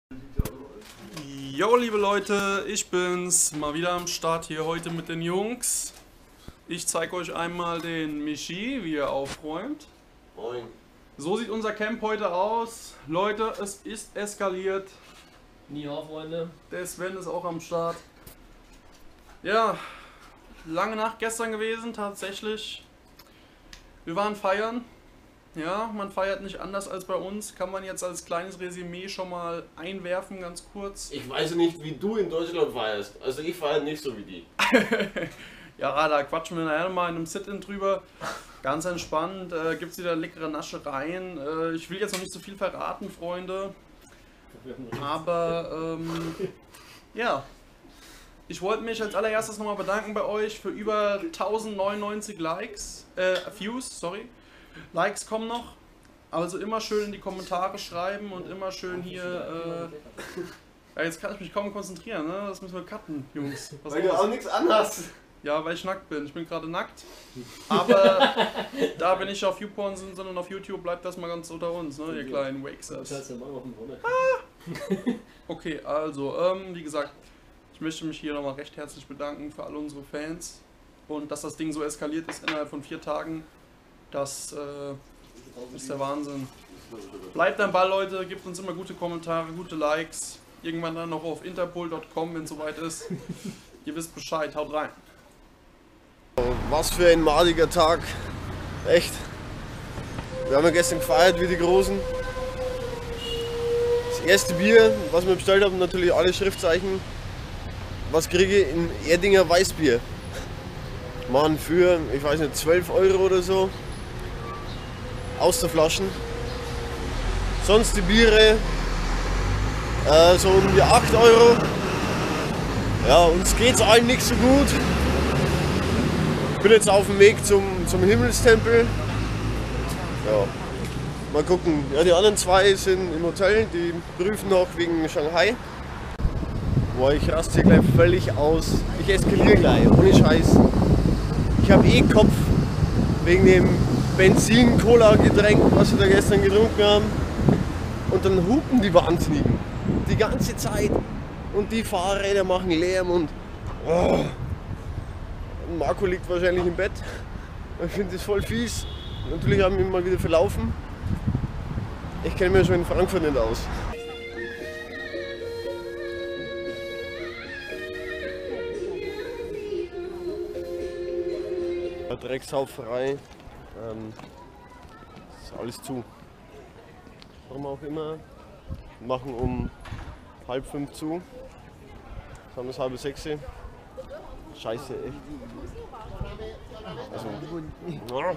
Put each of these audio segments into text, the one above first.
Jo, liebe Leute, ich bin's, mal wieder am Start hier heute mit den Jungs. Ich zeige euch einmal den Michi, wie er aufräumt. Moin. So sieht unser Camp heute aus. Leute, es ist eskaliert. Nie auf, Freunde. Der Sven ist auch am Start. Ja, lange Nacht gestern gewesen, tatsächlich. Wir waren feiern. Ja, man feiert nicht anders als bei uns. Kann man jetzt als kleines Resümee schon mal einwerfen, ganz kurz. Ich weiß nicht, wie du in Deutschland feierst. Also ich feiere nicht so wie die. Ja, da quatschen wir nachher mal in einem Sit-In drüber. Ganz entspannt. Gibt es wieder leckere Naschereien. Ich will jetzt noch nicht so viel verraten, Freunde. Aber ja. Ich wollte mich als allererstes nochmal bedanken bei euch für über 1099 Likes. Views, sorry. Likes kommen noch. Also immer schön in die Kommentare schreiben und immer schön hier. Ja, jetzt kann ich mich kaum konzentrieren, ne? Das müssen wir cutten, Jungs. Was Weil du auch nichts anhast. Ja, weil ich nackt bin. Ich bin gerade nackt. Aber da wir nicht auf YouPorn sind, sondern auf YouTube, bleibt das mal ganz unter uns, ne, ihr kleinen Wakesers. Okay, also, wie gesagt, ich möchte mich hier nochmal recht herzlich bedanken für alle unsere Fans. Und dass das Ding so eskaliert ist innerhalb von 4 Tagen, das ist der Wahnsinn. Bleibt am Ball, Leute, gebt uns immer gute Kommentare, gute Likes. Irgendwann dann noch auf interpol.com, wenn es soweit ist. Ihr wisst Bescheid, haut rein. Was für ein madiger Tag. Echt. Wir haben ja gestern gefeiert wie die Großen. Das erste Bier, was wir bestellt haben, natürlich alle Schriftzeichen. Was kriege ich? Ein Erdinger Weißbier. Machen für, ich weiß nicht, 12 Euro oder so. Aus der Flaschen. Sonst die Biere so um die 8 Euro. Ja, uns geht's allen nicht so gut. Ich bin jetzt auf dem Weg zum Himmelstempel. Ja, mal gucken. Ja, die anderen 2 sind im Hotel, die prüfen noch wegen Shanghai. Boah, ich raste hier gleich völlig aus. Ich eskaliere gleich, ohne Scheiß. Ich habe eh Kopf wegen dem Benzin-Cola-Getränk, was wir da gestern getrunken haben. Und dann hupen die Wahnsinnigen die ganze Zeit. Und die Fahrräder machen Lärm und oh. Marco liegt wahrscheinlich im Bett. Ich finde das voll fies. Natürlich haben wir ihn mal wieder verlaufen. Ich kenne mich schon in Frankfurt nicht aus. Dreckshauferei. Ist alles zu. Warum auch immer. Wir machen um 4:30 zu. Jetzt haben wir es 5:30. Scheiße, echt. Also, ja.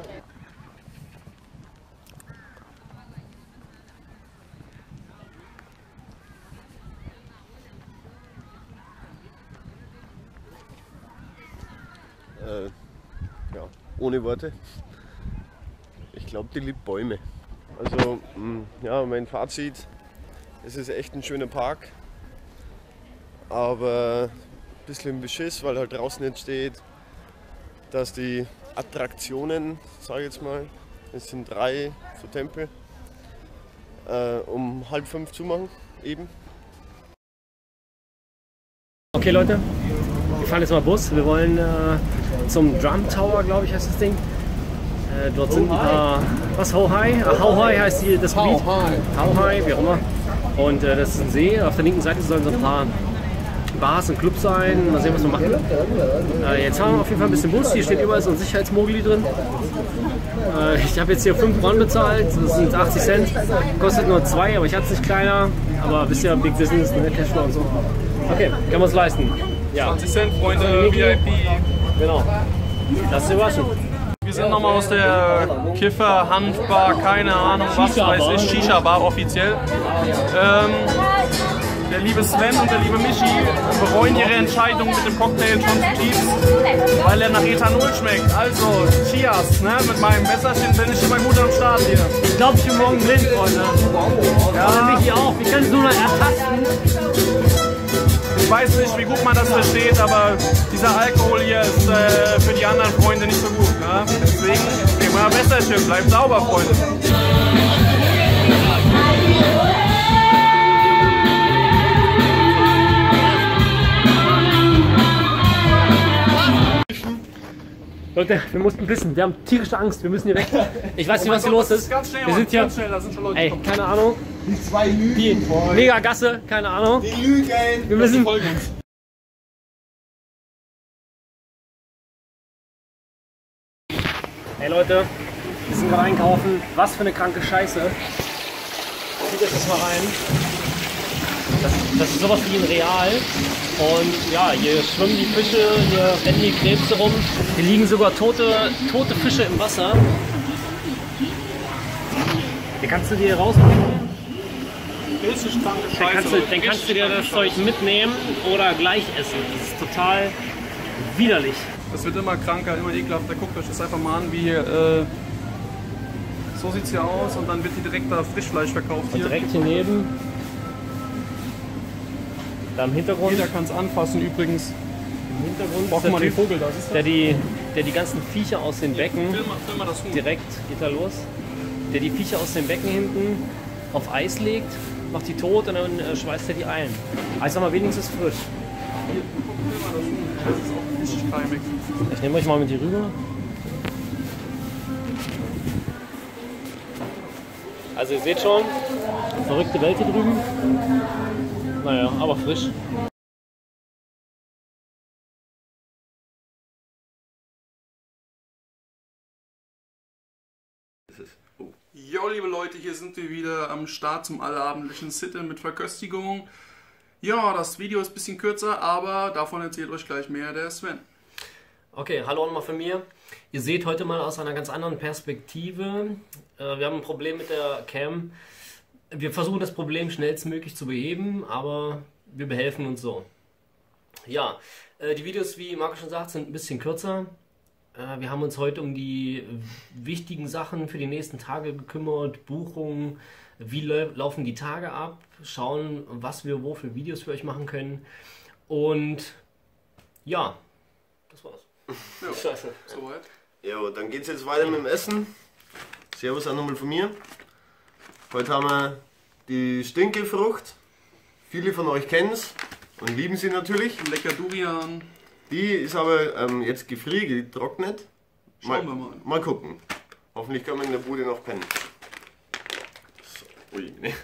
Ja, ohne Worte. Ich glaube, die liebt Bäume. Also, ja, mein Fazit, es ist echt ein schöner Park, aber ein bisschen Beschiss, weil halt draußen jetzt steht, dass die Attraktionen, sage ich jetzt mal, es sind 3 so Tempel, um 4:30 zumachen, eben. Okay Leute, wir fahren jetzt mal Bus. Wir wollen zum Drum Tower, glaube ich, heißt das Ding. Dort sind ein paar, was, How High? How High heißt das Gebiet. How High, wie auch immer. Und das ist ein See. Auf der linken Seite sollen so ein paar Bars und Clubs sein. Mal sehen, was wir machen. Jetzt haben wir auf jeden Fall ein bisschen Bus. Hier steht überall so ein Sicherheitsmogli drin. Ich habe jetzt hier 5 Ron bezahlt. Das sind 80 Cent. Kostet nur 2, aber ich hatte es nicht kleiner. Aber wisst ihr, Big Business, ne? Cashflow und so. Okay, können wir uns leisten. Ja. 20 Cent, Freunde, VIP. Genau. Lass dich überraschen. Wir sind nochmal aus der Kiffer, Hanfbar, keine Ahnung, was weiß ich, Shisha-Bar offiziell. Der liebe Sven und der liebe Michi bereuen ihre Entscheidung mit dem Cocktail schon zutiefst, weil er nach Ethanol schmeckt. Also, Cheers, ne? Mit meinem Messerchen bin ich immer gut am Start hier. Ich glaube, ich bin morgen blind, Freunde. Ja, und Michi auch. Wir können es nur noch ertasten. Ich weiß nicht, wie gut man das versteht, aber dieser Alkohol hier ist für die anderen Freunde nicht so gut. Ne? Deswegen, immer Messerchen, bleibt sauber, Freunde. Leute, wir mussten pissen. Wir haben tierische Angst. Wir müssen hier weg. Ich weiß nicht, was hier los ist. Ganz schnell, wir sind hier. ganz schnell, da sind schon Leute. Ey, keine Ahnung. Die zwei Lügen. Die Mega-Gasse, keine Ahnung. Die Lügen. Wir müssen. Hey Leute, wir sind gerade einkaufen. Was für eine kranke Scheiße. Zieht euch das mal rein. Das ist sowas wie ein Real. Und ja, hier schwimmen die Fische, hier rennen die Krebse rum. Hier liegen sogar tote Fische im Wasser. Hier kannst du dir rausnehmen. Dann kannst du dir das Zeug mitnehmen oder gleich essen. Das ist total widerlich. Das wird immer kranker, immer ekelhafter. Guckt euch das einfach mal an, wie hier. So sieht es hier aus und dann wird hier direkt da Frischfleisch verkauft. Und direkt hier neben. Da im Hintergrund. Jeder kann es anfassen übrigens. Im Hintergrund Braucht ist mal der den Typ, Vogel da, siehst du? der die ganzen Viecher aus den Becken Film mal das Huhn. direkt, geht da los, der die Viecher aus den Becken hinten auf Eis legt, macht die tot und dann schweißt er die ein. Aber ich sag mal, wenigstens frisch. Hier, guck mal das Huhn. Das ist auch richtig keimig. Ich nehme euch mal mit hier rüber. Also ihr seht schon, verrückte Welt hier drüben. Naja, aber frisch. Jo, liebe Leute, hier sind wir wieder am Start zum allabendlichen Sitten mit Verköstigung. Ja, das Video ist ein bisschen kürzer, aber davon erzählt euch gleich mehr der Sven. Okay, hallo nochmal von mir. Ihr seht heute mal aus einer ganz anderen Perspektive. Wir haben ein Problem mit der Cam. Wir versuchen das Problem schnellstmöglich zu beheben, aber wir behelfen uns so. Ja, die Videos, wie Marco schon sagt, sind ein bisschen kürzer. Wir haben uns heute um die wichtigen Sachen für die nächsten Tage gekümmert. Buchungen, wie laufen die Tage ab, schauen, was wir wo für Videos für euch machen können. Und ja, das war's. Ja, Scheiße. soweit. Ja, dann geht's jetzt weiter mit dem Essen. Servus auch nochmal von mir. Heute haben wir die Stinkefrucht. Viele von euch kennen es und lieben sie natürlich. Lecker Durian. Die ist aber jetzt getrocknet. Schauen wir mal. Mal gucken. Hoffentlich können wir in der Bude noch pennen. So, ui, ne.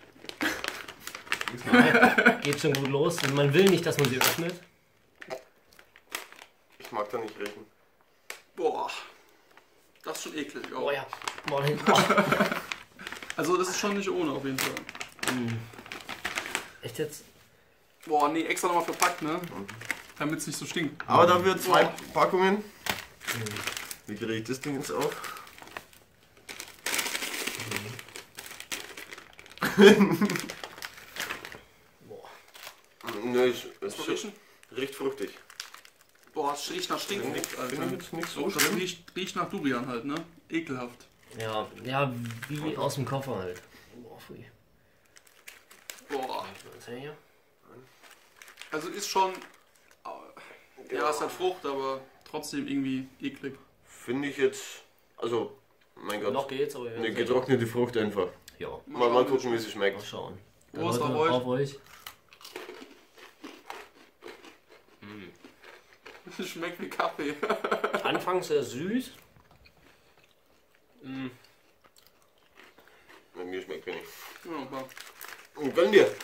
Geht schon gut los. Und man will nicht, dass man sie öffnet. Ich mag da nicht riechen. Boah, das ist schon eklig. Oh. Oh ja. Boah. Also das ist schon nicht ohne auf jeden Fall. Echt jetzt? Boah, nee, extra nochmal verpackt, ne? Damit es nicht so stinkt. Aber dafür zwei Packungen. Wie kriege ich das Ding jetzt auf? Boah. Ne, es Riechen? riecht fruchtig. Boah, es riecht nach Stinkfrucht, Finde Alter. ich jetzt nicht so So, das schlimm. riecht nach Durian halt, ne? Ekelhaft. Ja, wie aus dem Koffer halt. Boah, pfui. Boah. Was ist hier? Also ist schon. Ja, es hat Frucht, aber trotzdem irgendwie eklig. Finde ich jetzt, also, mein Gott, Noch geht's, aber eine getrocknete Frucht einfach. Ja, Mal gucken, wie sie mal schmeckt. schauen. Prost Leute, auf euch. Schmeckt wie Kaffee. Anfangs sehr süß. Bei mir schmeckt wenig. Ja, aber Und gönn dir!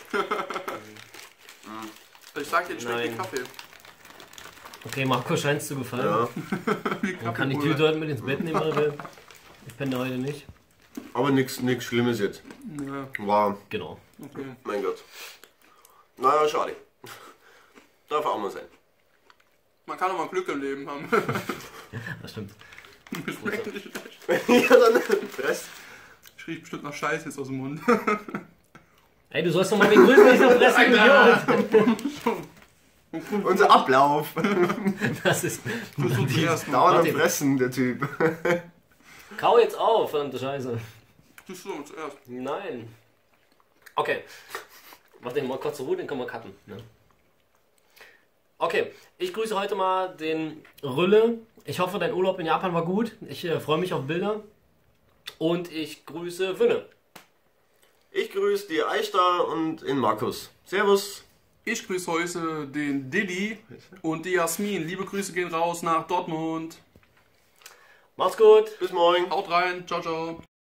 ich sag dir, es schmeckt wie Nein. Kaffee. Okay, Marco scheint es zu gefallen. Ja, Man kann die Tüte heute mit ins Bett nehmen, oder will. Ich penne heute nicht. aber nichts Schlimmes jetzt. Ja, War, Genau. okay. mein Gott. Naja, schade. Darf auch mal sein. Man kann auch mal Glück im Leben haben. Das stimmt. Schmeckt nicht schlecht. Ja, dann Rest. Ich riech bestimmt nach Scheiß jetzt aus dem Mund. Ey, du sollst doch mal den Grüßen nicht so fressen, Idiot! Unser Ablauf. Das ist. Du zuerst mal. Dauernd am Martin. Fressen, der Typ. Kau jetzt auf, verdammte Scheiße. Du zuerst. Nein. Okay. Mach den mal kurz zur Ruhe, den können wir cutten. Ne? Okay, ich grüße heute mal den Rülle. Ich hoffe, dein Urlaub in Japan war gut. Ich freue mich auf Bilder. Und ich grüße Wünne. Ich grüße die Eichstar und den Markus. Servus. Ich grüße heute den Diddy und die Jasmin. Liebe Grüße gehen raus nach Dortmund. Macht's gut. Bis morgen. Haut rein. Ciao, ciao.